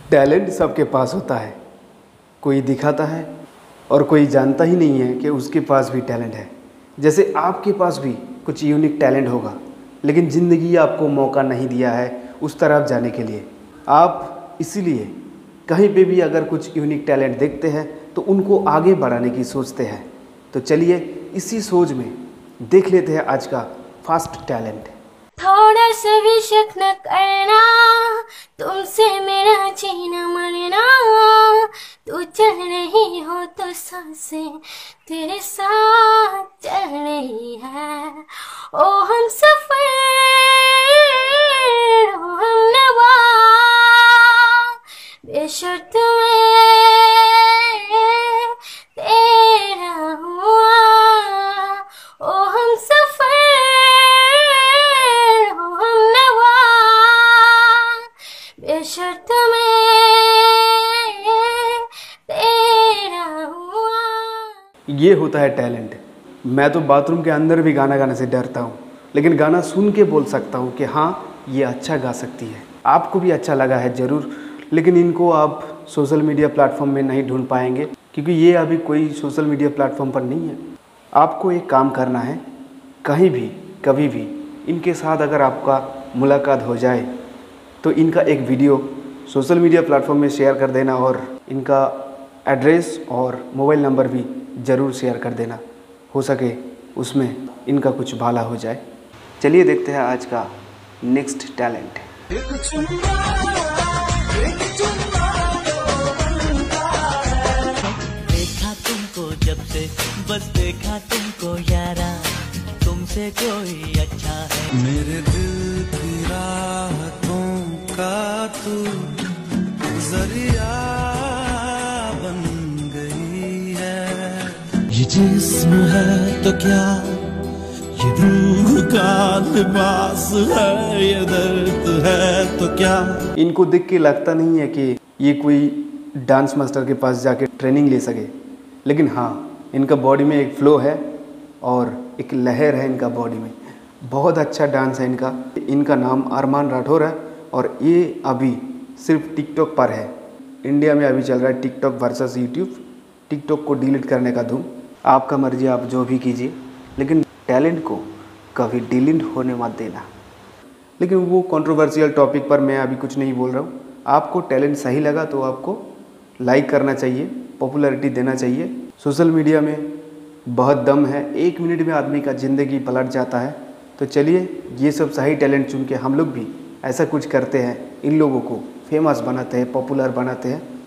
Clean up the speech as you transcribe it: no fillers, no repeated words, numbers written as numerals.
Talent सबके पास होता है, कोई दिखाता है और कोई जानता ही नहीं है कि उसके पास भी टैलेंट है। जैसे आपके पास भी कुछ यूनिक टैलेंट होगा, लेकिन ज़िंदगी आपको मौका नहीं दिया है उस तरफ जाने के लिए। आप इसीलिए कहीं पे भी अगर कुछ यूनिक टैलेंट देखते हैं तो उनको आगे बढ़ाने की सोचते हैं। तो चलिए इसी सोच में देख लेते हैं आज का फर्स्ट टैलेंट। थोड़ा सा भी शक न करना, तुमसे मेरा जीना मरना। तू चल रही हो तो सांसें तेरे साथ चल रही है। ओ हम सफर, ओ हम नवा, बेशर्त मैं तेरा हुआ। ओ हम सफर, बेशर्त मैं तेरा हुआ। ये होता है टैलेंट। मैं तो बाथरूम के अंदर भी गाना गाने से डरता हूँ, लेकिन गाना सुन के बोल सकता हूँ कि हाँ ये अच्छा गा सकती है। आपको भी अच्छा लगा है ज़रूर, लेकिन इनको आप सोशल मीडिया प्लेटफॉर्म में नहीं ढूंढ पाएंगे क्योंकि ये अभी कोई सोशल मीडिया प्लेटफॉर्म पर नहीं है। आपको एक काम करना है, कहीं भी कभी भी इनके साथ अगर आपका मुलाकात हो जाए तो इनका एक वीडियो सोशल मीडिया प्लेटफॉर्म में शेयर कर देना और इनका एड्रेस और मोबाइल नंबर भी ज़रूर शेयर कर देना। हो सके उसमें इनका कुछ भला हो जाए। चलिए देखते हैं आज का नेक्स्ट टैलेंट। देखा तुमको जब से, बस देखा तुमको यारा, तुमसे कोई अच्छा है। मेरे दिल की राहतों का तू जरिया बन गई है। ये जिस्म है तो क्या, ये रूह का लिबास है, ये दर्द है तो क्या। इनको देख के लगता नहीं है कि ये कोई डांस मास्टर के पास जाके ट्रेनिंग ले सके, लेकिन हाँ इनका बॉडी में एक फ्लो है और एक लहर है इनका बॉडी में। बहुत अच्छा डांस है इनका। इनका नाम अरमान राठौर है और ये अभी सिर्फ टिकटॉक पर है। इंडिया में अभी चल रहा है टिकटॉक वर्सेस यूट्यूब। टिकटॉक को डिलीट करने का धूम। आपका मर्जी, आप जो भी कीजिए, लेकिन टैलेंट को कभी डिलीट होने मत देना। लेकिन वो कंट्रोवर्शियल टॉपिक पर मैं अभी कुछ नहीं बोल रहा हूँ। आपको टैलेंट सही लगा तो आपको लाइक करना चाहिए, पॉपुलैरिटी देना चाहिए। सोशल मीडिया में बहुत दम है, 1 मिनट में आदमी का ज़िंदगी पलट जाता है। तो चलिए ये सब सही टैलेंट चुन के हम लोग भी ऐसा कुछ करते हैं, इन लोगों को फेमस बनाते हैं, पॉपुलर बनाते हैं।